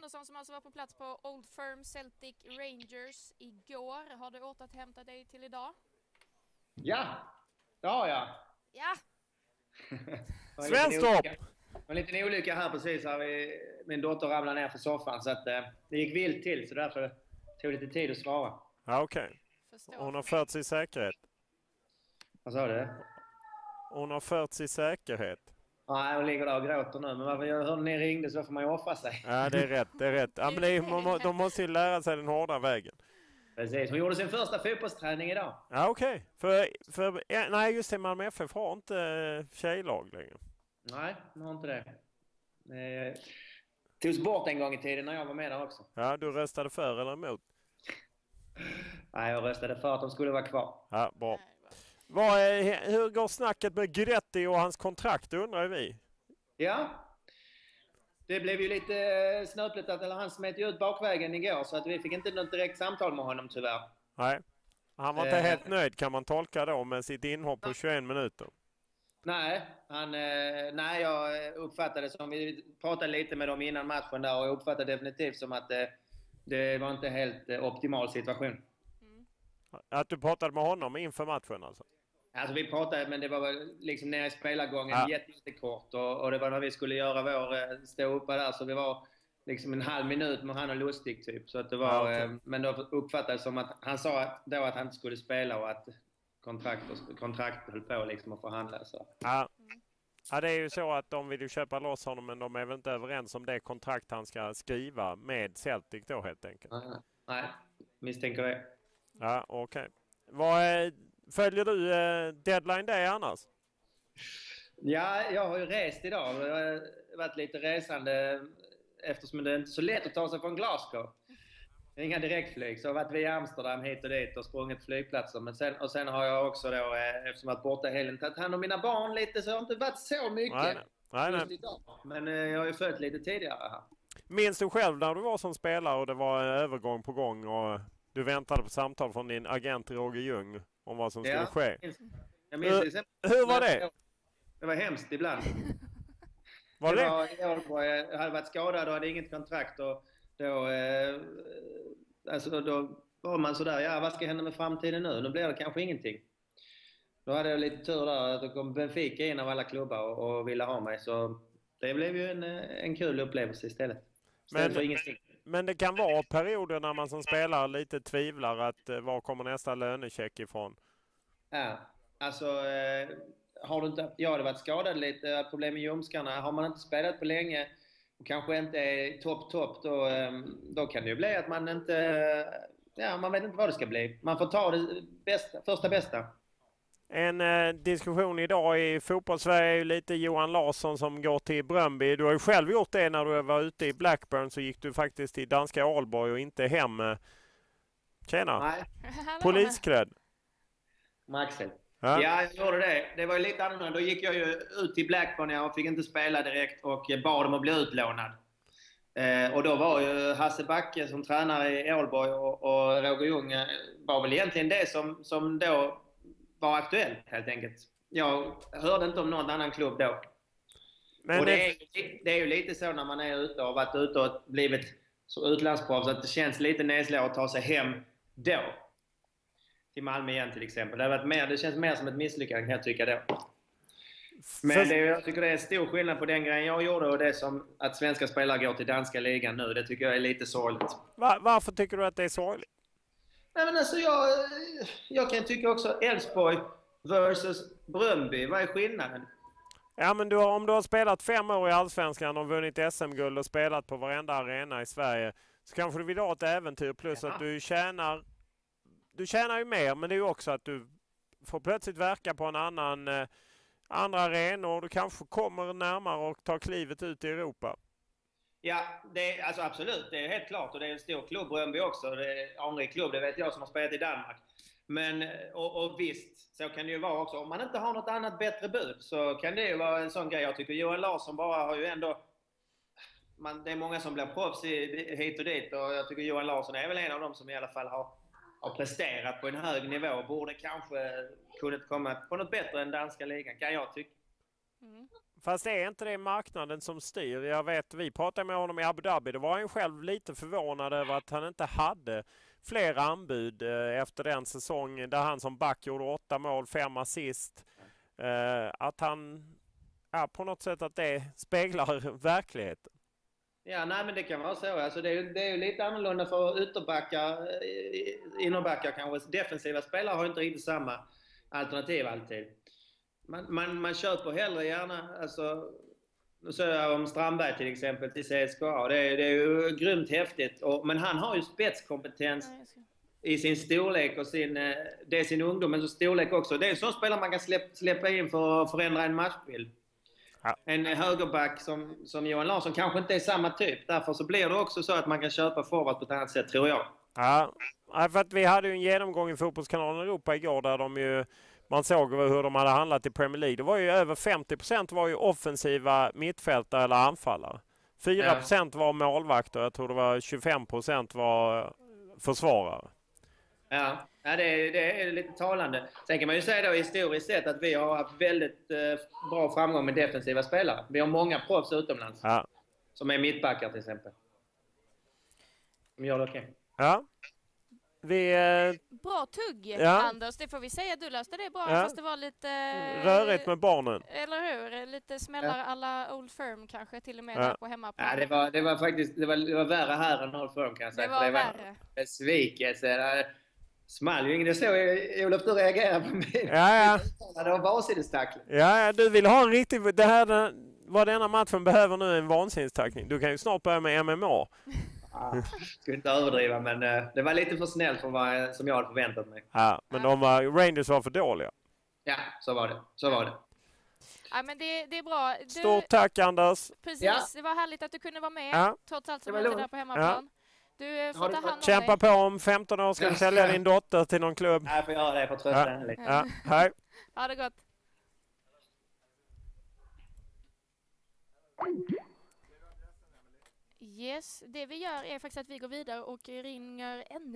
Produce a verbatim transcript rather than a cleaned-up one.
Andersson som alltså var på plats på Old Firm Celtic Rangers igår. Har du återhämtat dig till idag? Ja, det har jag. Ja! Svensktopp! Det var en liten olycka här precis. Här vi, min dotter ramlade ner för soffan så att eh, det gick vilt till. Så därför tog det lite tid att svara. Ja, okej. Okay. Hon har fört sig i säkerhet. Vad sa du? Hon har fört sig i säkerhet. Nej, hon ligger där och gråter nu. Men varför jag hörde ni ringde så får man ju offra sig. Ja, det är rätt. Det är rätt. Ja, men det är, man, de måste ju lära sig den hårda vägen. Precis. Hon gjorde sin första fotbollsträning idag. Ja, okej. Okay. För, för, nej, just det. Malmö F F har inte tjejlag längre. Nej, de har inte det. Det togs bort en gång i tiden när jag var med där också. Ja, du röstade för eller emot? Nej, jag röstade för att de skulle vara kvar. Ja, bra. Vad är, hur går snacket med Guidetti och hans kontrakt, undrar vi? Ja, det blev ju lite snöpligt att eller han smet ju ut bakvägen igår så att vi fick inte något direkt samtal med honom tyvärr. Nej, han var inte eh. helt nöjd kan man tolka då med sitt inhopp på tjugoen minuter. Nej, han, eh, nej, jag uppfattade som, vi pratade lite med dem innan matchen där och jag uppfattade definitivt som att eh, det var inte helt eh, optimal situation. Mm. Att du pratade med honom inför matchen alltså? Alltså vi pratade, men det var väl liksom nere i spelargången ja. jättekort och, och det var när vi skulle göra vår stå uppe där så vi var liksom en halv minut med han och Lustig typ. Så att det var, ja, okay. eh, men då uppfattades som att han sa att, då att han inte skulle spela och att kontrakt, kontrakt höll på liksom att förhandla. Så. Ja. ja, det är ju så att de vill ju köpa loss honom men de är väl inte överens om det kontrakt han ska skriva med Celtic då helt enkelt. Nej, nej misstänker det. Ja, okej. Okay. Vad är... Följer du eh, deadline day annars? Ja, jag har ju rest idag. Det har varit lite resande eftersom det är inte så lätt att ta sig från Glasgow. Inga direktflyg. Så jag har varit via Amsterdam hit och dit och sprungit flygplatser. Men sen, och sen har jag också då, eh, eftersom jag varit borta helgen, tagit hand om mina barn lite så jag har inte varit så mycket. Nej, nej. nej, nej. Men eh, jag har ju följt lite tidigare här. Minns du själv när du var som spelare och det var en övergång på gång och du väntade på samtal från din agent Roger Ljung om vad som skulle ja, ske? Jag minns, jag minns hur, hur var det? Det var hemskt ibland. Var det? det? Var, jag hade varit skadad och hade inget kontrakt och då, eh, alltså då var man sådär, ja vad ska hända med framtiden nu? Nu blir det kanske ingenting. Då hade jag lite tur där att då kom Benfica in av alla klubbar och, och ville ha mig så det blev ju en, en kul upplevelse istället. Men, för ingenting. Men det kan vara perioder när man som spelare lite tvivlar att eh, var kommer nästa lönecheck ifrån? Ja, alltså eh, har du inte, jag hade varit skadad lite, problem med ljumskarna. Har man inte spelat på länge och kanske inte är topp topp då, eh, då kan det ju bli att man inte, ja man vet inte vad det ska bli. Man får ta det bästa, första bästa. En eh, diskussion idag i fotbollssverige är ju lite Johan Larsson som går till Brøndby. Du har ju själv gjort det när du var ute i Blackburn så gick du faktiskt till danska Aalborg och inte hem. Tjena! Nej. Polisklädd. Maxel. Ja? ja, jag gjorde det. Det var ju lite annorlunda. Då gick jag ju ut till Blackburn och fick inte spela direkt och bad om att bli utlånad. Eh, och då var ju Hasse Backe som tränare i Aalborg och, och Roger Ljung var väl egentligen det som, som då var aktuellt helt enkelt. Jag hörde inte om någon annan klubb då. Men och det, är, det är ju lite så när man är ute och har varit ute och blivit så utlandsproff så att det känns lite nesligt att ta sig hem då. Till Malmö igen till exempel. Det, har varit mer, det känns mer som ett misslyckande kan jag tycka då. Men det, jag tycker det är stor skillnad på den grejen jag gjorde och det som att svenska spelare går till danska ligan nu. Det tycker jag är lite sorgligt. Var, varför tycker du att det är sorgligt? Nej, men alltså jag, jag kan tycka också Elfsborg versus Brøndby. Vad är skillnaden? Ja, men du har, om du har spelat fem år i Allsvenskan och vunnit S M-guld och spelat på varenda arena i Sverige så kanske du vill ha ett äventyr plus ja. Att du tjänar du tjänar ju mer men det är ju också att du får plötsligt verka på en annan eh, andra arena och du kanske kommer närmare och tar klivet ut i Europa. Ja, det är, alltså absolut. Det är helt klart. Och det är en stor klubb, Brøndby också. Det är anrik klubb, det vet jag som har spelat i Danmark. Men, och, och visst, så kan det ju vara också. Om man inte har något annat bättre bud så kan det ju vara en sån grej. Jag tycker Johan Larsson bara har ju ändå... Man, det är många som blir proffs i, hit och dit. Och jag tycker Johan Larsson är väl en av dem som i alla fall har, har presterat på en hög nivå. Och borde kanske kunnat komma på något bättre än danska ligan, kan jag tycka. Mm. Fast det är inte det marknaden som styr. Jag vet, vi pratade med honom i Abu Dhabi. Det var han själv lite förvånad över att han inte hade fler anbud eh, efter den säsongen där han som back gjorde åtta mål, fem assist. Eh, att han, ja, på något sätt att det speglar verkligheten. Ja, nej, men det kan vara så. Alltså det, är, det är ju lite annorlunda för ytterbackar, innerbackar kanske. Defensiva spelare har inte riktigt samma alternativ alltid. Man, man, man köper hellre gärna, alltså, nu säger jag om Strandberg till exempel till C S K A. Det är, det är ju grymt häftigt. Och, men han har ju spetskompetens i sin storlek och sin, det är sin ungdom, men så storlek också. Det är en sån spelare man kan släpp, släppa in för att förändra en matchbild. Ja. En högerback som, som Johan Larsson kanske inte är samma typ. Därför så blir det också så att man kan köpa forward på ett annat sätt, tror jag. Ja, för att vi hade ju en genomgång i Fotbollskanalen Europa igår där de ju, man såg hur de hade handlat i Premier League. Det var ju över femtio procent var ju offensiva mittfältare eller anfallare. fyra procent var målvakter, jag tror det var tjugofem procent var försvarare. Ja, ja det, är, det är lite talande. Sen kan man ju säga då historiskt sett att vi har haft väldigt eh, bra framgång med defensiva spelare. Vi har många proffs utomlands. Ja. Som är mittbackar till exempel. Som gör det okej. Okay. Ja. Vi, eh... Bra tugg, ja. Anders. Det får vi säga. Du löste det bra, ja. fast det var lite... rörigt med barnen. Eller hur? Lite smällar ja. alla Old Firm kanske till och med ja. där på hemmaplan. Ja, det var, det var faktiskt det var, det var värre här än Old Firm kan jag säga. Det var, det var värre. Besvikelse. Small ju ingen. Det såg Olof, du reagerade på mig. Ja, ja. Det var vansinnestackling. Ja, ja, du vill ha en riktig... Det här, vad denna matchen behöver nu en vansinnestackling. Du kan ju snart börja med M M A. Ah, ska inte överdriva, men uh, det var lite för snällt för vad som jag hade förväntat mig. Ja, men de var, Rangers var för dåliga. Ja, så var det. Så var det. Ja, men det, det är bra. Du, Stort tack, Anders. Precis, ja. Det var härligt att du kunde vara med. Ja. Trots allt som hände där på hemmaplan. Ja. Du får ta hand om Kämpa dig. på, om femton år ska du sälja din dotter till någon klubb. Nej, jag får göra det för att trösta henne lite. Ja. Hej. Ha det gott. Yes, det vi gör är faktiskt att vi går vidare och ringer ännu